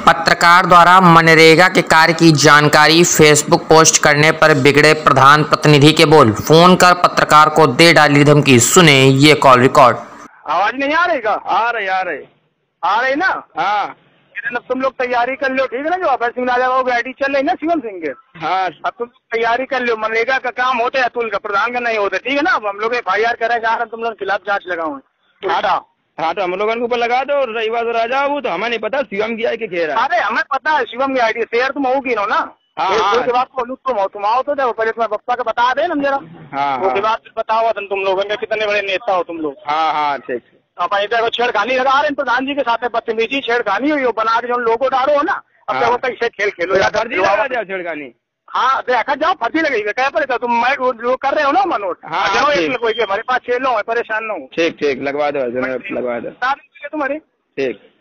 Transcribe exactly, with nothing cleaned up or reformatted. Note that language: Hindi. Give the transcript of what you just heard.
पत्रकार द्वारा मनरेगा के कार्य की जानकारी फेसबुक पोस्ट करने पर बिगड़े प्रधान प्रतिनिधि के बोल। फोन कर पत्रकार को दे डाली धमकी, सुने ये कॉल रिकॉर्ड। आवाज नहीं आ रही का? आ रही आ रही आ रही ना? हाँ। अब तुम लोग तैयारी कर लो, ठीक है ना? जो अभय सिंह राजा गाड़ी चल रही ना शिवम सिंह के, हाँ अब तुम तैयारी कर लो। मनरेगा का काम होता है अतुल का, प्रधान का नहीं होता, ठीक है ना? अब हम लोग एफ आई आर कर रहे हैं, तुम लोग खिलाफ जांच लगाओ। हाँ तो हम लोगों के ऊपर लगा दो। रही बात राजा, वो तो हमें नहीं पता शिवम की आई के घेरा। अरे हमें पता है शिवम की आईडी शेयर तुम होगी ना? हाँ हाँ। उसके बाद तुम हो तुम आओ तो जाओ पहले तुम्हारे पप्पा का बता दे ना जरा। हाँ उसके बाद बताओ तुम लोगों में कितने बड़े नेता हो तुम लोग। हाँ हाँ ठीक। अब इधर छेड़खानी लगा रहे हैं प्रधान जी के साथ, बदतमीजी छेड़खानी हुई, बना के जो लोगो डालो हो ना, अब देखो कैसे खेल खेलो या छेड़खानी। हाँ देखा जाओ, फर्जी लगेगी क्या पर तुम मैं जो कर रहे हो ना मनोट। हाँ हमारे पास छह लो, परेशान न हो। ठीक ठीक लगवा दो, लगवा दो तुम्हारी। ठीक।